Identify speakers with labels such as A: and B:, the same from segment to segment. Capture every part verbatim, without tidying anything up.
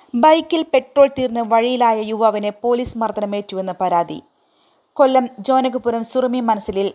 A: ബൈക്കിൽ പെട്രോൾ തീർന്ന് വഴിയിലായ യുവാവിന് പോലീസ് മർദ്ദനമേറ്റുവെന്ന് പരാതി. കൊല്ലം ജോനകപുരം സുറുമി മനസ്സിലിൽ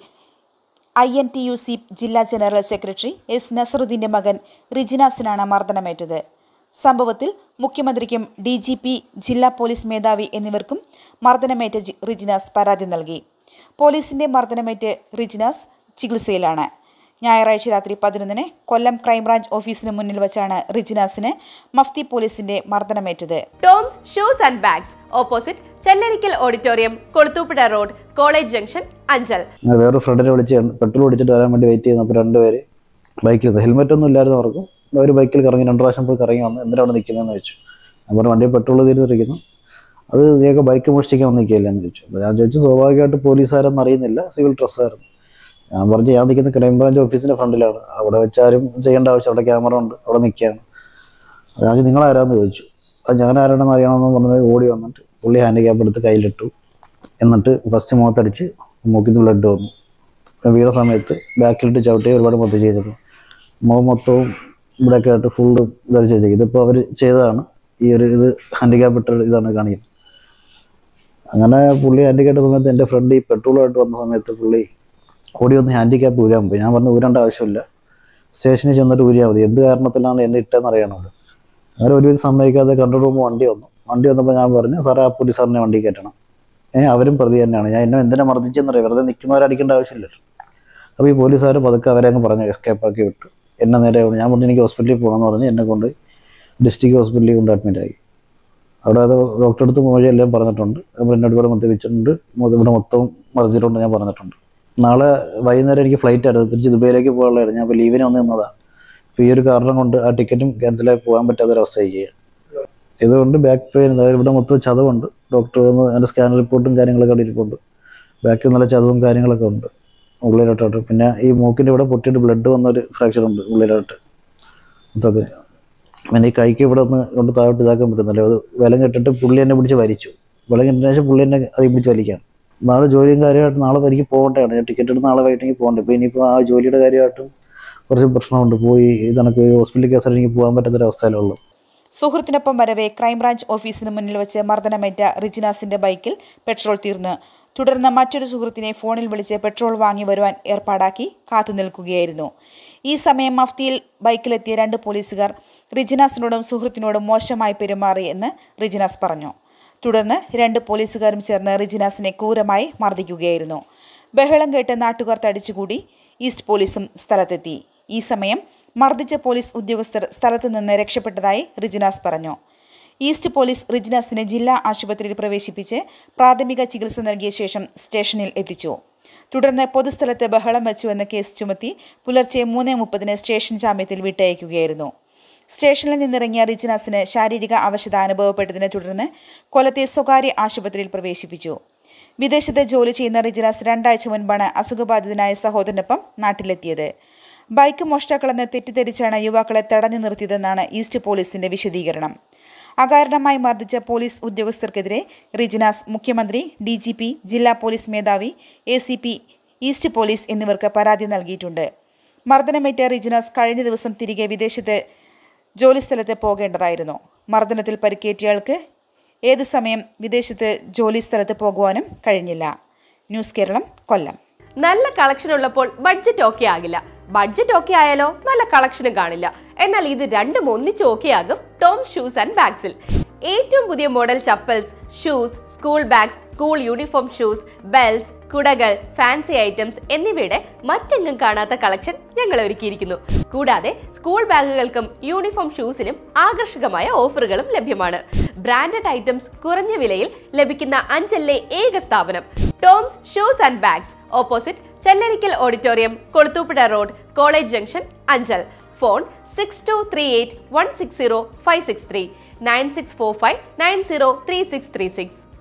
A: I N T U C ജില്ലാ ജനറൽ സെക്രട്ടറി എസ് നസറുദ്ദീന്റെ മകൻ റിജിനാസിനാണ് മർദ്ദനമേറ്റത്. സംഭവത്തിൽ മുഖ്യമന്ത്രിക്കും ഡി ജി പി, ജില്ലാ പോലീസ് മേധാവി എന്നിവർക്കും മർദ്ദനമേറ്റ റിജിനാസ് പരാതി നൽകി. പോലീസിന്റെ മർദ്ദനമേറ്റ് റിജിനാസ് ചികിത്സയിലാണ്. ഞായറാഴ്ച രാത്രി പതിനൊന്നിന് കൊല്ലം ക്രൈംബ്രാഞ്ച് ഓഫീസിന് മുന്നിൽ വെച്ചാണ് റിജിനാസിന് മഫ്തി പോലീസിന്റെ മർദ്ദനമേറ്റത്.
B: Toms shoes and bags, opposite Chellarikkal auditorium, Kulathupuzha road, college junction, Anchal.
C: വേറെ ഫ്രണ്ടിനെ വിളിച്ച് പെട്രോൾ അടിച്ചിട്ട് വരാൻ വേണ്ടി വെയിറ്റ് ചെയ്യുന്നപ്പോൾ രണ്ടുപേര് ബൈക്കിൽ, ഹെൽമെറ്റ് ഒന്നും ഇല്ലായിരുന്നു അവർക്കും. അവർ ബൈക്കിൽ കറങ്ങി രണ്ട് പ്രാവശ്യം പോയി കറങ്ങി വന്ന് എന്തിനാണ് അവിടെ നിൽക്കുന്നതെന്ന് വെച്ചു. അവർ വണ്ടിയിൽ പെട്രോൾ തീർന്നിരിക്കുന്നു, അത് നീയൊക്കെ ബൈക്ക് മോഷ്ടിക്കാൻ വന്ന് നിൽക്കില്ല എന്ന് ചോദിച്ചു. ഞാൻ ചോദിച്ചു, സ്വാഭാവികമായിട്ട് പോലീസുകാരെന്ന് അറിയുന്നില്ല, സിവിൽ ഡ്രസ്സായിരുന്നു. ഞാൻ പറഞ്ഞു, ഞാൻ നിൽക്കുന്ന ക്രൈംബ്രാഞ്ച് ഓഫീസിൻ്റെ ഫ്രണ്ടിലാണ്, അവിടെ വെച്ചാരും ചെയ്യേണ്ട ആവശ്യം, അവിടെ ക്യാമറ ഉണ്ട്, അവിടെ നിൽക്കുകയാണ്. ഞാൻ നിങ്ങളാരാന്ന് ചോദിച്ചു. അത് ഞാൻ ആരാണെന്ന് അറിയണമെന്ന് പറഞ്ഞത് ഓടി വന്നിട്ട് പുള്ളി ഹാൻഡിക്യാപ്പ് എടുത്ത് കയ്യിലിട്ടു. എന്നിട്ട് ഫസ്റ്റ് മുഖത്തടിച്ച് മൂക്കിന്ന് ബ്ലഡ് വന്നു. വീണ സമയത്ത് ബാക്കിലിട്ട് ചവിട്ടി ഒരുപാട് മൊത്തം ചെയ്തത്. മുഖം മൊത്തവും ഇവിടെയൊക്കെ ആയിട്ട് ഫുള്ള് ധരിച്ച് വെച്ചേക്കും. ഇതിപ്പോൾ അവർ ചെയ്തതാണ്. ഈ ഒരു ഇത് ഹാൻഡിക്യാപ്പ് ഇട്ട ഇതാണ് കാണിക്കുന്നത്. അങ്ങനെ പുള്ളി ഹാൻഡിക്യാപ്പ് ഇട്ട സമയത്ത് എൻ്റെ ഫ്രണ്ട് ഈ പെട്രോളായിട്ട് വന്ന സമയത്ത് പുള്ളി ഓടി വന്ന് ഹാൻഡിക്യാപ്പ് ഊരാൻ പോയി. ഞാൻ പറഞ്ഞു, ഊരേണ്ട ആവശ്യമില്ല, സ്റ്റേഷനിൽ ചെന്നിട്ട് ഊരിയാൽ മതി, എന്ത് കാരണത്തിലാണ് എന്നെ ഇട്ടതെന്ന് അറിയണമല്ലോ. അങ്ങനെ ഒരുവിധം സമ്മതിക്കാതെ കൺട്രോൾ റൂം വണ്ടി വന്നു. വണ്ടി വന്നപ്പോൾ ഞാൻ പറഞ്ഞു, സാറേ ആ പോലീസ് സാറിനെ വണ്ടി കയറ്റണം. ഏഹ് അവരും പ്രതി തന്നെയാണ്, ഞാൻ എന്നെ എന്തിനാ മർദ്ദിച്ചെന്നറിയാം, വെറുതെ നിൽക്കുന്നവരടിക്കേണ്ട ആവശ്യമില്ലല്ലോ. അപ്പോൾ ഈ പോലീസുകാർ പതുക്കെ അവരെ അങ്ങ് പറഞ്ഞു എസ്കേപ്പാക്കി വിട്ടു. എന്നെ നേരെ ഞാൻ പറഞ്ഞു, എനിക്ക് ഹോസ്പിറ്റലിൽ പോകണമെന്ന് പറഞ്ഞ് എന്നെ കൊണ്ട് ഡിസ്ട്രിക്ട് ഹോസ്പിറ്റലിൽ കൊണ്ട് അഡ്മിറ്റ് ആയി. അവിടെ അത് ഡോക്ടറെ അടുത്ത് മൊഴി എല്ലാം പറഞ്ഞിട്ടുണ്ട്. അപ്പോൾ എന്നോട് ഇവിടെ മദ്യപിച്ചിട്ടുണ്ട്, ഇവിടെ മൊത്തം മറിച്ചിട്ടുണ്ട് ഞാൻ പറഞ്ഞിട്ടുണ്ട്. നാളെ വൈകുന്നേരം എനിക്ക് ഫ്ലൈറ്റ് ആയിരുന്നു, തിരിച്ച് ദുബൈയിലേക്ക് പോകാനുള്ളതായിരുന്നു. ഞാൻ ഇപ്പോൾ ലീവിന് വന്ന് നിന്നതാണ്. അപ്പോൾ ഈ ഒരു കാരണം കൊണ്ട് ആ ടിക്കറ്റും ക്യാൻസലായി പോകാൻ പറ്റാത്തൊരവസ്ഥയായി. ഇതുകൊണ്ട് ബാക്ക് പെയിൻ, അതായത് ഇവിടെ മൊത്തം ചതവുണ്ട്. ഡോക്ടർ വന്ന് അതിൻ്റെ സ്കാൻ റിപ്പോർട്ടും കാര്യങ്ങളൊക്കെ അവിടെ ഇരിപ്പുണ്ട്. ബാക്കിൽ നല്ല ചതവും കാര്യങ്ങളൊക്കെ ഉണ്ട് ഉള്ളിലോട്ടായിട്ട്. പിന്നെ ഈ മൂക്കിൻ്റെ ഇവിടെ പൊട്ടിയിട്ട് ബ്ലഡ് വന്നൊരു ഫ്രാക്ചർ ഉണ്ട് ഉള്ളിലോട്ട് മൊത്തത്തിൽ. പിന്നെ ഈ കൈക്ക് ഇവിടെ ഒന്ന് കൊണ്ട് താഴോട്ട് ഇതാക്കാൻ പറ്റുന്നില്ല. അത് വിലം കെട്ടിട്ട് പുള്ളി എന്നെ പിടിച്ച് വലിച്ചു. വിലം കെട്ടിന് ശേഷം പുള്ളി എന്നെ അത് പിടിച്ച് വലിക്കാം. നാളെ ജോലിയും കാര്യമായിട്ട് നാളെ എനിക്ക് പോകേണ്ടതാണ്. ഞാൻ ടിക്കറ്റ് എടുത്ത് നാളെ വൈകിട്ടെങ്കിൽ പോകണ്ടേ. ഇപ്പോൾ ഇനിയിപ്പോൾ ആ ജോലിയുടെ കാര്യമായിട്ടും കുറച്ച് പ്രശ്നമുണ്ട്. പോയി ഇതണക്ക് ഹോസ്പിറ്റൽ കേസായിട്ട് എനിക്ക് പോകാൻ പറ്റാത്തൊരവസ്ഥയിലുള്ളത്.
A: സുഹൃത്തിനൊപ്പം വരവെ ക്രൈംബ്രാഞ്ച് ഓഫീസിന് മുന്നിൽ വെച്ച് മർദ്ദനമേറ്റ റിജിനാസിന്റെ ബൈക്കിൽ പെട്രോൾ തീർന്നു. തുടർന്ന് മറ്റൊരു സുഹൃത്തിനെ ഫോണിൽ വിളിച്ച് പെട്രോൾ വാങ്ങി വരുവാൻ ഏർപ്പാടാക്കി കാത്തുനിൽക്കുകയായിരുന്നു. ഈ സമയം മഫ്തിയിൽ ബൈക്കിലെത്തിയ രണ്ട് പോലീസുകാർ റിജിനാസിനോടും സുഹൃത്തിനോടും മോശമായി പെരുമാറി എന്ന് റിജിനാസ് പറഞ്ഞു. തുടർന്ന് രണ്ട് പോലീസുകാരും ചേർന്ന് റിജിനാസിനെ ക്രൂരമായി മർദ്ദിക്കുകയായിരുന്നു. ബഹളം കേട്ട് നാട്ടുകാർ തടിച്ചുകൂടി. ഈസ്റ്റ് പോലീസും സ്ഥലത്തെത്തി. ഈ സമയം മർദ്ദിച്ച പോലീസ് ഉദ്യോഗസ്ഥർ സ്ഥലത്ത് നിന്ന് രക്ഷപ്പെട്ടതായി റിജിനാസ് പറഞ്ഞു. ഈസ്റ്റ് പോലീസ് റിജിനാസിനെ ജില്ലാ ആശുപത്രിയിൽ പ്രവേശിപ്പിച്ച് പ്രാഥമിക ചികിത്സ നൽകിയ ശേഷം സ്റ്റേഷനിൽ എത്തിച്ചു. തുടർന്ന് പൊതുസ്ഥലത്ത് ബഹളം വെച്ചുവെന്ന് കേസ് ചുമത്തി പുലർച്ചെ മൂന്ന് മുപ്പതിന് സ്റ്റേഷൻ ജാമ്യത്തിൽ വിട്ടയക്കുകയായിരുന്നു. സ്റ്റേഷനിൽ നിന്നിറങ്ങിയ റിജിനാസിന് ശാരീരിക അവശത അനുഭവപ്പെട്ടതിനെ തുടർന്ന് കൊല്ലത്തെ സ്വകാര്യ ആശുപത്രിയിൽ പ്രവേശിപ്പിച്ചു. വിദേശത്ത് ജോലി ചെയ്യുന്ന റിജിനാസ് രണ്ടാഴ്ച മുൻപാണ് അസുഖബാധിതനായ സഹോദരനൊപ്പം നാട്ടിലെത്തിയത്. ബൈക്ക് മോഷ്ടാക്കളെന്ന് തെറ്റിദ്ധരിച്ചാണ് യുവാക്കളെ തടഞ്ഞു നിർത്തിയതെന്നാണ് ഈസ്റ്റ് പോലീസിന്റെ വിശദീകരണം. അകാരണമായി മർദ്ദിച്ച പോലീസ് ഉദ്യോഗസ്ഥർക്കെതിരെ റിജിനാസ് മുഖ്യമന്ത്രി, ഡി ജി പി, ജില്ലാ പോലീസ് മേധാവി, A C P, east police എന്നിവർക്ക് പരാതി നൽകിയിട്ടുണ്ട്. മർദ്ദനമേറ്റ റിജിനാസ് കഴിഞ്ഞ ദിവസം തിരികെ വിദേശത്ത് ജോലിസ്ഥലത്ത് പോകേണ്ടതായിരുന്നു. മർദ്ദനത്തിൽ പരിക്കേറ്റയാൾക്ക് ഏത് സമയം വിദേശത്ത് ജോലി സ്ഥലത്ത് പോകുവാനും കഴിഞ്ഞില്ല. ന്യൂസ് കേരളം, കൊല്ലം.
B: നല്ല കളക്ഷൻ ഉള്ളപ്പോൾ ബഡ്ജറ്റ് ഓക്കെ ആകില്ല. ബഡ്ജറ്റ് ഓക്കെ ആയാലോ നല്ല കളക്ഷനും കാണില്ല. എന്നാൽ ഇത് രണ്ടും ഒന്നിച്ച് ഓക്കെ ആകും ടോംസ് ഷൂസ് ആൻഡ് ബാഗ്സിൽ. ഏറ്റവും പുതിയ model chappals, shoes, school bags, school uniform shoes, belts, കുടകൾ, ഫാൻസി ഐറ്റംസ് എന്നിവയുടെ മറ്റെങ്ങും കാണാത്ത കളക്ഷൻ ഞങ്ങൾ ഒരുക്കിയിരിക്കുന്നു. കൂടാതെ സ്കൂൾ ബാഗുകൾക്കും യൂണിഫോം ഷൂസിനും ആകർഷകമായ ഓഫറുകളും ലഭ്യമാണ്. ബ്രാൻഡഡ് ഐറ്റംസ് കുറഞ്ഞ വിലയിൽ ലഭിക്കുന്ന അഞ്ചലിലെ ഏക സ്ഥാപനം Toms shoes and bags, opposite Chellarikkal auditorium, Kulathupuzha road, college junction, Anchal. Phone six two three eight one six zero five six three nine six four five nine zero three six three six.